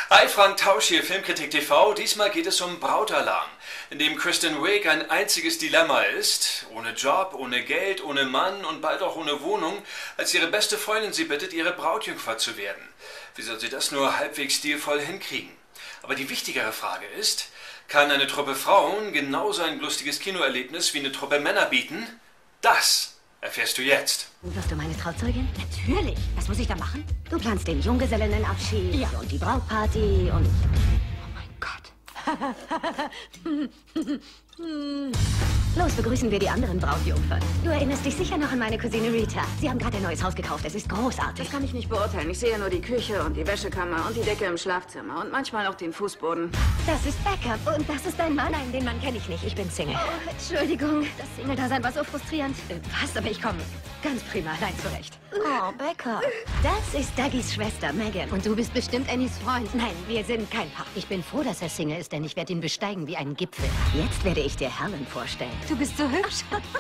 Hi, Frank Tausch hier, Filmkritik TV. Diesmal geht es um Brautalarm, in dem Kristen Wiig ein einziges Dilemma ist. Ohne Job, ohne Geld, ohne Mann und bald auch ohne Wohnung, als ihre beste Freundin sie bittet, ihre Brautjungfer zu werden. Wie soll sie das nur halbwegs stilvoll hinkriegen? Aber die wichtigere Frage ist, kann eine Truppe Frauen genauso ein lustiges Kinoerlebnis wie eine Truppe Männer bieten? Das erfährst du jetzt. Wirst du meine Trauzeugin? Natürlich. Was muss ich da machen? Du planst den Junggesellinnenabschied Ja. und die Brautparty und... Oh mein Gott. Los, begrüßen wir die anderen Brautjungfern. Du erinnerst dich sicher noch an meine Cousine Rita. Sie haben gerade ein neues Haus gekauft. Es ist großartig. Das kann ich nicht beurteilen. Ich sehe nur die Küche und die Wäschekammer und die Decke im Schlafzimmer und manchmal auch den Fußboden. Das ist Becca. Und das ist dein Mann? Nein, den Mann kenne ich nicht. Ich bin Single. Oh, Entschuldigung. Das Single-Dasein war so frustrierend. Was? Aber ich komme ganz prima allein zurecht. Oh, Becca. Das ist Dougys Schwester, Megan. Und du bist bestimmt Annies Freund. Nein, wir sind kein Paar. Ich bin froh, dass er Single ist, denn ich werde ihn besteigen wie einen Gipfel. Jetzt werde ich dir Helen vorstellen. Du bist so hübsch.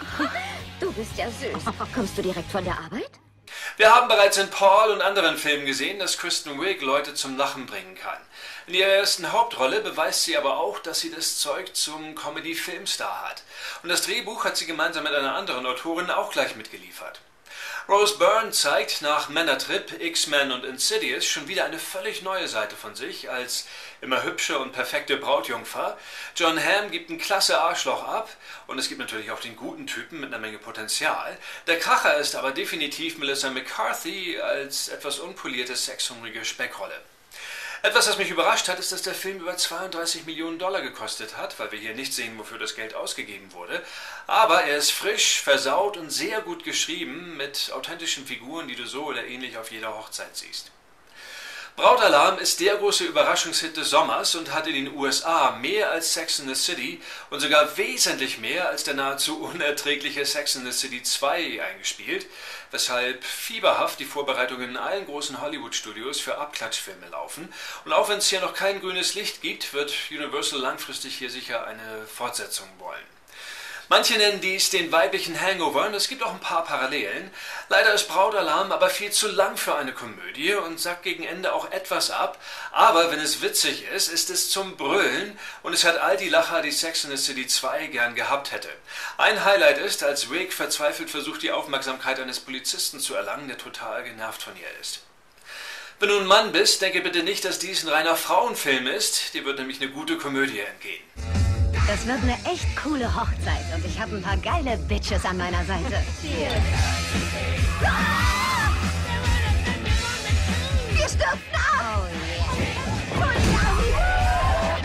Du bist ja süß. Kommst du direkt von der Arbeit? Wir haben bereits in Paul und anderen Filmen gesehen, dass Kristen Wiig Leute zum Lachen bringen kann. In ihrer ersten Hauptrolle beweist sie aber auch, dass sie das Zeug zum Comedy-Filmstar hat. Und das Drehbuch hat sie gemeinsam mit einer anderen Autorin auch gleich mitgeliefert. Rose Byrne zeigt nach Männertrip, X-Men und Insidious schon wieder eine völlig neue Seite von sich als immer hübsche und perfekte Brautjungfer. Jon Hamm gibt ein klasse Arschloch ab und es gibt natürlich auch den guten Typen mit einer Menge Potenzial. Der Kracher ist aber definitiv Melissa McCarthy als etwas unpolierte, sexhungrige Speckrolle. Etwas, was mich überrascht hat, ist, dass der Film über 32 Millionen Dollar gekostet hat, weil wir hier nicht sehen, wofür das Geld ausgegeben wurde. Aber er ist frisch, versaut und sehr gut geschrieben, mit authentischen Figuren, die du so oder ähnlich auf jeder Hochzeit siehst. Brautalarm ist der große Überraschungshit des Sommers und hat in den USA mehr als Sex and the City und sogar wesentlich mehr als der nahezu unerträgliche Sex and the City 2 eingespielt, weshalb fieberhaft die Vorbereitungen in allen großen Hollywood-Studios für Abklatschfilme laufen. Und auch wenn es hier noch kein grünes Licht gibt, wird Universal langfristig hier sicher eine Fortsetzung wollen. Manche nennen dies den weiblichen Hangover und es gibt auch ein paar Parallelen. Leider ist Brautalarm aber viel zu lang für eine Komödie und sackt gegen Ende auch etwas ab. Aber wenn es witzig ist, ist es zum Brüllen und es hat all die Lacher, die Sex and the City 2 gern gehabt hätte. Ein Highlight ist, als Wiig verzweifelt versucht, die Aufmerksamkeit eines Polizisten zu erlangen, der total genervt von ihr ist. Wenn du ein Mann bist, denke bitte nicht, dass dies ein reiner Frauenfilm ist. Dir wird nämlich eine gute Komödie entgehen. Das wird eine echt coole Hochzeit und ich habe ein paar geile Bitches an meiner Seite. Wir stürzen ab! Oh yeah.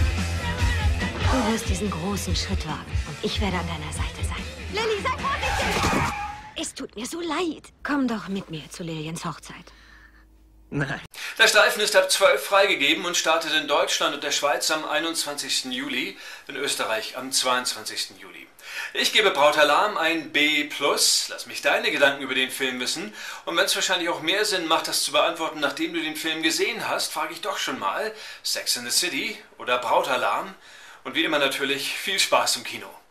Du wirst diesen großen Schritt wagen und ich werde an deiner Seite sein. Lilly, sei vorsichtig! Es tut mir so leid. Komm doch mit mir zu Liliens Hochzeit. Nein. Der Streifen ist ab 12 freigegeben und startet in Deutschland und der Schweiz am 21. Juli, in Österreich am 22. Juli. Ich gebe Brautalarm ein B+. Lass mich deine Gedanken über den Film wissen. Und wenn es wahrscheinlich auch mehr Sinn macht, das zu beantworten, nachdem du den Film gesehen hast, frage ich doch schon mal, Sex and the City oder Brautalarm? Und wie immer natürlich, viel Spaß im Kino.